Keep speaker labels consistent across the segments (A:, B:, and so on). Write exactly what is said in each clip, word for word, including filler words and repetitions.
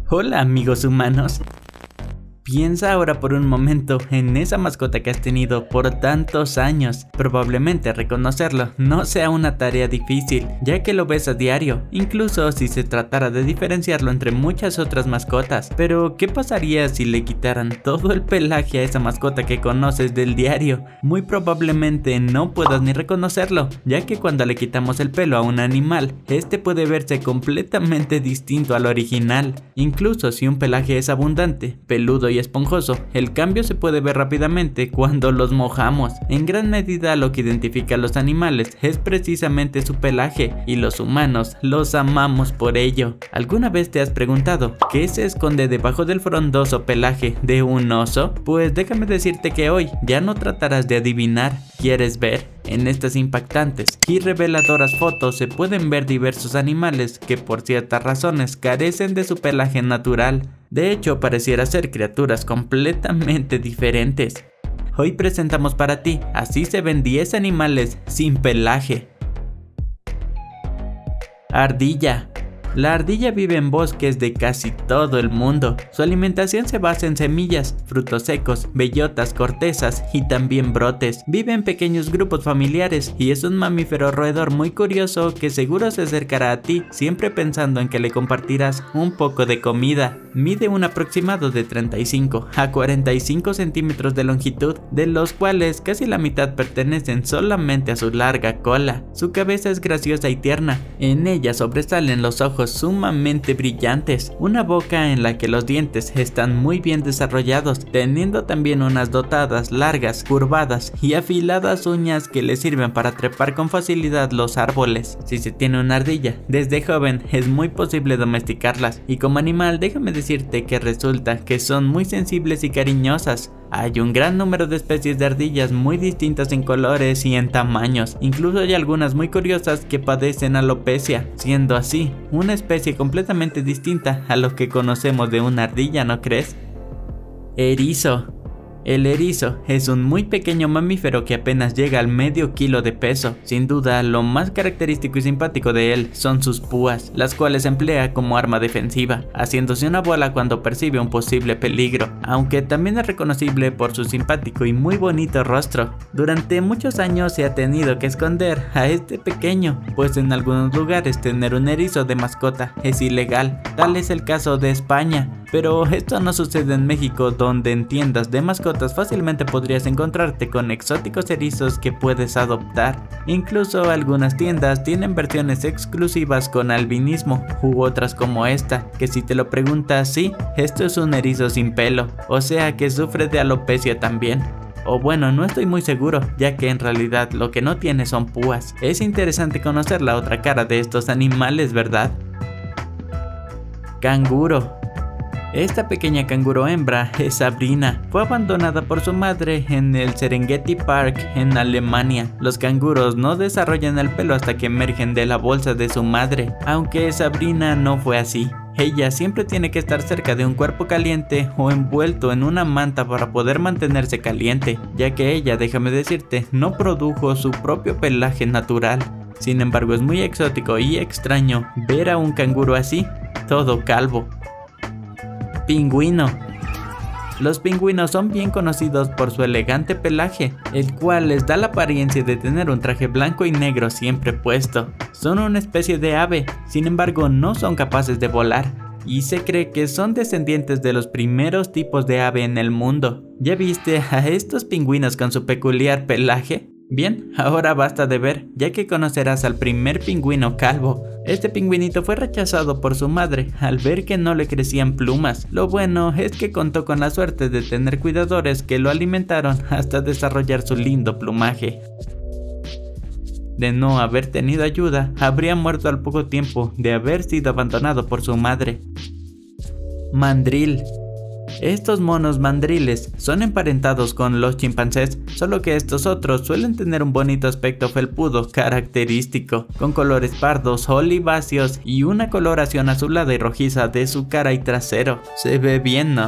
A: Hola amigos humanos. Piensa ahora por un momento en esa mascota que has tenido por tantos años. Probablemente reconocerlo no sea una tarea difícil, ya que lo ves a diario, incluso si se tratara de diferenciarlo entre muchas otras mascotas. Pero ¿qué pasaría si le quitaran todo el pelaje a esa mascota que conoces del diario? Muy probablemente no puedas ni reconocerlo, ya que cuando le quitamos el pelo a un animal, este puede verse completamente distinto al original. Incluso si un pelaje es abundante, peludo y esponjoso, el cambio se puede ver rápidamente cuando los mojamos. En gran medida lo que identifica a los animales es precisamente su pelaje, y los humanos los amamos por ello. ¿Alguna vez te has preguntado qué se esconde debajo del frondoso pelaje de un oso? Pues déjame decirte que hoy ya no tratarás de adivinar. ¿Quieres ver? En estas impactantes y reveladoras fotos se pueden ver diversos animales que por ciertas razones carecen de su pelaje natural. De hecho, pareciera ser criaturas completamente diferentes. Hoy presentamos para ti, así se ven diez animales sin pelaje. Ardilla. La ardilla vive en bosques de casi todo el mundo. Su alimentación se basa en semillas, frutos secos, bellotas, cortezas y también brotes. Vive en pequeños grupos familiares y es un mamífero roedor muy curioso que seguro se acercará a ti siempre pensando en que le compartirás un poco de comida. Mide un aproximado de treinta y cinco a cuarenta y cinco centímetros de longitud, de los cuales casi la mitad pertenecen solamente a su larga cola. Su cabeza es graciosa y tierna. En ella sobresalen los ojos sumamente brillantes, una boca en la que los dientes están muy bien desarrollados, teniendo también unas dotadas, largas, curvadas y afiladas uñas que le sirven para trepar con facilidad los árboles. Si se tiene una ardilla desde joven, es muy posible domesticarlas, y como animal déjame decirte que resulta que son muy sensibles y cariñosas. Hay un gran número de especies de ardillas muy distintas en colores y en tamaños. Incluso hay algunas muy curiosas que padecen alopecia, siendo así una especie completamente distinta a lo que conocemos de una ardilla, ¿no crees? Erizo. El erizo es un muy pequeño mamífero que apenas llega al medio kilo de peso. Sin duda, lo más característico y simpático de él son sus púas, las cuales emplea como arma defensiva, haciéndose una bola cuando percibe un posible peligro, aunque también es reconocible por su simpático y muy bonito rostro. Durante muchos años se ha tenido que esconder a este pequeño, pues en algunos lugares tener un erizo de mascota es ilegal. Tal es el caso de España, pero esto no sucede en México, donde en tiendas de mascotas fácilmente podrías encontrarte con exóticos erizos que puedes adoptar. Incluso algunas tiendas tienen versiones exclusivas con albinismo, u otras como esta, que si te lo preguntas, sí, esto es un erizo sin pelo, o sea que sufre de alopecia también. O bueno, no estoy muy seguro, ya que en realidad lo que no tiene son púas. Es interesante conocer la otra cara de estos animales, ¿verdad? Canguro. Esta pequeña canguro hembra es Sabrina. Fue abandonada por su madre en el Serengeti Park en Alemania. Los canguros no desarrollan el pelo hasta que emergen de la bolsa de su madre, aunque Sabrina no fue así. Ella siempre tiene que estar cerca de un cuerpo caliente o envuelto en una manta para poder mantenerse caliente, ya que ella, déjame decirte, no produjo su propio pelaje natural. Sin embargo, es muy exótico y extraño ver a un canguro así, todo calvo. Pingüino. Los pingüinos son bien conocidos por su elegante pelaje, el cual les da la apariencia de tener un traje blanco y negro siempre puesto. Son una especie de ave, sin embargo no son capaces de volar, y se cree que son descendientes de los primeros tipos de ave en el mundo. ¿Ya viste a estos pingüinos con su peculiar pelaje? Bien, ahora basta de ver, ya que conocerás al primer pingüino calvo. Este pingüinito fue rechazado por su madre al ver que no le crecían plumas. Lo bueno es que contó con la suerte de tener cuidadores que lo alimentaron hasta desarrollar su lindo plumaje. De no haber tenido ayuda, habría muerto al poco tiempo de haber sido abandonado por su madre. Mandril. Estos monos mandriles son emparentados con los chimpancés, solo que estos otros suelen tener un bonito aspecto felpudo característico, con colores pardos, oliváceos y una coloración azulada y rojiza de su cara y trasero. Se ve bien, ¿no?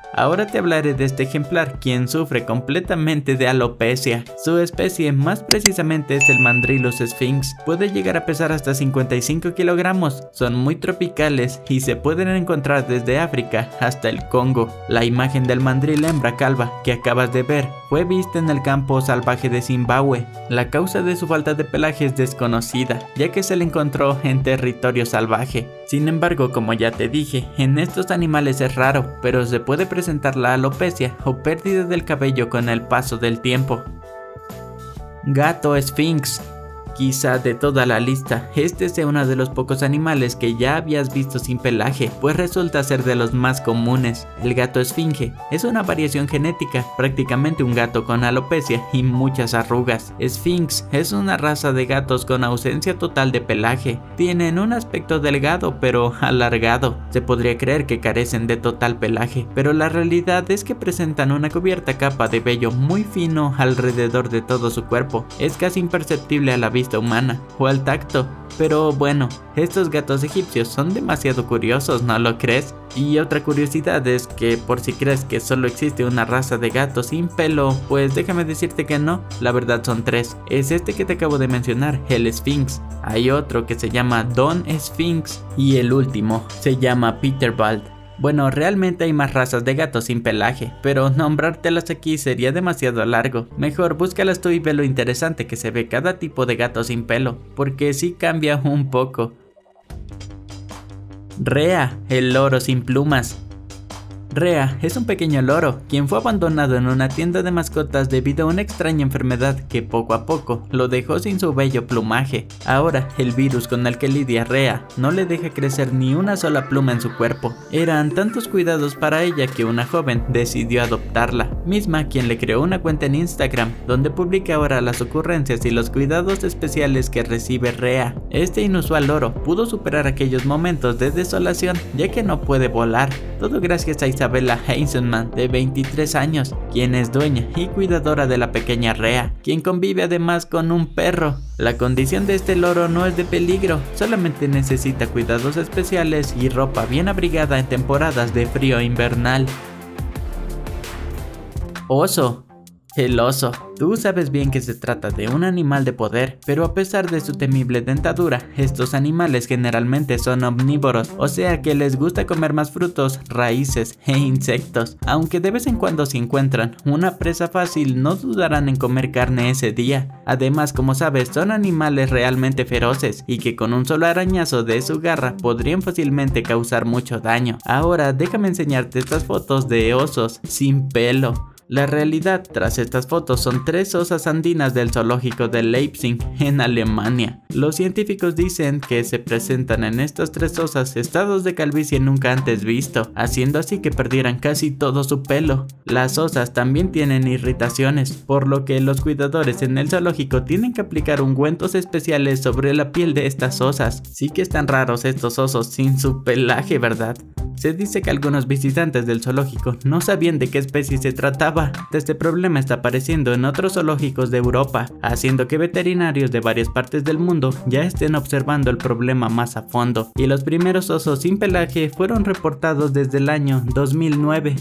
A: Ahora te hablaré de este ejemplar, quien sufre completamente de alopecia. Su especie más precisamente es el Mandrillus sphinx. Puede llegar a pesar hasta cincuenta y cinco kilogramos, son muy tropicales y se pueden encontrar desde África hasta el Congo. La imagen del mandril hembra calva que acabas de ver fue vista en el campo salvaje de Zimbabue. La causa de su falta de pelaje es desconocida, ya que se le encontró en territorio salvaje. Sin embargo, como ya te dije, en estos animales es raro, pero se puede presentar la alopecia o pérdida del cabello con el paso del tiempo. Gato Sphinx. Quizá de toda la lista, este sea uno de los pocos animales que ya habías visto sin pelaje, pues resulta ser de los más comunes. El gato esfinge es una variación genética, prácticamente un gato con alopecia y muchas arrugas. Sphinx es una raza de gatos con ausencia total de pelaje. Tienen un aspecto delgado pero alargado. Se podría creer que carecen de total pelaje, pero la realidad es que presentan una cubierta capa de vello muy fino alrededor de todo su cuerpo. Es casi imperceptible a la vista humana o al tacto, pero bueno, estos gatos egipcios son demasiado curiosos, ¿no lo crees? Y otra curiosidad es que, por si crees que solo existe una raza de gatos sin pelo, pues déjame decirte que no, la verdad son tres. Es este que te acabo de mencionar, el Sphinx, hay otro que se llama Don Sphinx y el último se llama Peterbilt. Bueno, realmente hay más razas de gatos sin pelaje, pero nombrártelas aquí sería demasiado largo. Mejor búscalas tú y ve lo interesante que se ve cada tipo de gato sin pelo, porque sí cambia un poco. Rhea, el loro sin plumas. Rhea es un pequeño loro, quien fue abandonado en una tienda de mascotas debido a una extraña enfermedad que poco a poco lo dejó sin su bello plumaje. Ahora, el virus con el que lidia Rhea no le deja crecer ni una sola pluma en su cuerpo. Eran tantos cuidados para ella que una joven decidió adoptarla, misma quien le creó una cuenta en Instagram, donde publica ahora las ocurrencias y los cuidados especiales que recibe Rhea. Este inusual loro pudo superar aquellos momentos de desolación, ya que no puede volar, todo gracias a Isabella Eisenman, de veintitrés años, quien es dueña y cuidadora de la pequeña Rhea, quien convive además con un perro. La condición de este loro no es de peligro, solamente necesita cuidados especiales y ropa bien abrigada en temporadas de frío invernal. Oso. El oso. Tú sabes bien que se trata de un animal de poder, pero a pesar de su temible dentadura, estos animales generalmente son omnívoros, o sea que les gusta comer más frutos, raíces e insectos. Aunque de vez en cuando si encuentran una presa fácil, no dudarán en comer carne ese día. Además, como sabes, son animales realmente feroces y que con un solo arañazo de su garra podrían fácilmente causar mucho daño. Ahora déjame enseñarte estas fotos de osos sin pelo. La realidad tras estas fotos son tres osas andinas del zoológico de Leipzig en Alemania. Los científicos dicen que se presentan en estas tres osas estados de calvicie nunca antes visto, haciendo así que perdieran casi todo su pelo. Las osas también tienen irritaciones, por lo que los cuidadores en el zoológico tienen que aplicar ungüentos especiales sobre la piel de estas osas. Sí que están raros estos osos sin su pelaje, ¿verdad? Se dice que algunos visitantes del zoológico no sabían de qué especie se trataba. Este problema está apareciendo en otros zoológicos de Europa, haciendo que veterinarios de varias partes del mundo ya estén observando el problema más a fondo. Y los primeros osos sin pelaje fueron reportados desde el año dos mil nueve.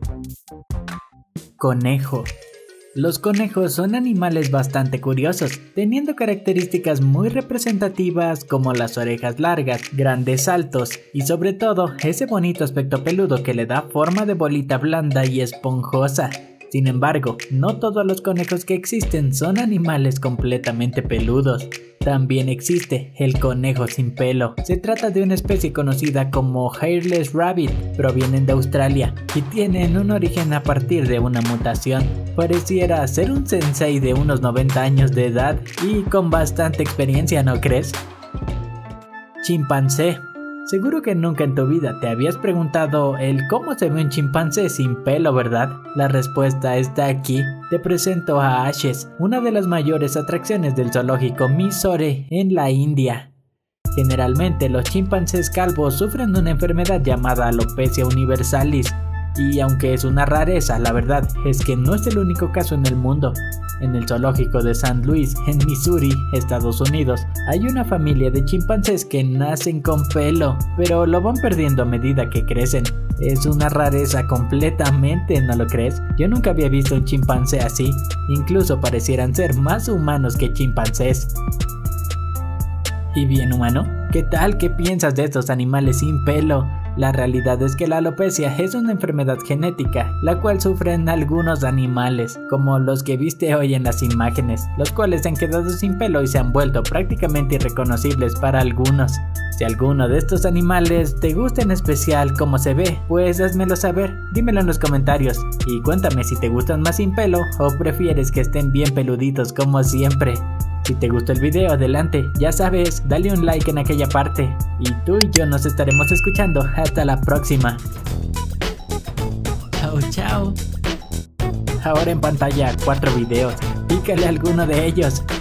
A: Conejo. Los conejos son animales bastante curiosos, teniendo características muy representativas como las orejas largas, grandes saltos y sobre todo ese bonito aspecto peludo que le da forma de bolita blanda y esponjosa. Sin embargo, no todos los conejos que existen son animales completamente peludos. También existe el conejo sin pelo. Se trata de una especie conocida como Hairless Rabbit. Provienen de Australia y tienen un origen a partir de una mutación. Pareciera ser un sensei de unos noventa años de edad y con bastante experiencia, ¿no crees? Chimpancé. Seguro que nunca en tu vida te habías preguntado el cómo se ve un chimpancé sin pelo, ¿verdad? La respuesta está aquí. Te presento a Ashes, una de las mayores atracciones del zoológico Mysore en la India. Generalmente los chimpancés calvos sufren de una enfermedad llamada alopecia universalis. Y aunque es una rareza, la verdad es que no es el único caso en el mundo. En el zoológico de Saint Louis, en Missouri, Estados Unidos, hay una familia de chimpancés que nacen con pelo, pero lo van perdiendo a medida que crecen. Es una rareza completamente, ¿no lo crees? Yo nunca había visto un chimpancé así, incluso parecieran ser más humanos que chimpancés. ¿Y bien, humano? ¿Qué tal? ¿Qué piensas de estos animales sin pelo? La realidad es que la alopecia es una enfermedad genética, la cual sufren algunos animales, como los que viste hoy en las imágenes, los cuales se han quedado sin pelo y se han vuelto prácticamente irreconocibles para algunos. Si alguno de estos animales te gusta en especial cómo se ve, pues házmelo saber, dímelo en los comentarios, y cuéntame si te gustan más sin pelo o prefieres que estén bien peluditos como siempre. Si te gustó el video, adelante, ya sabes, dale un like en aquella parte. Y tú y yo nos estaremos escuchando hasta la próxima. Chao, chao. Ahora en pantalla cuatro videos, pícale a alguno de ellos.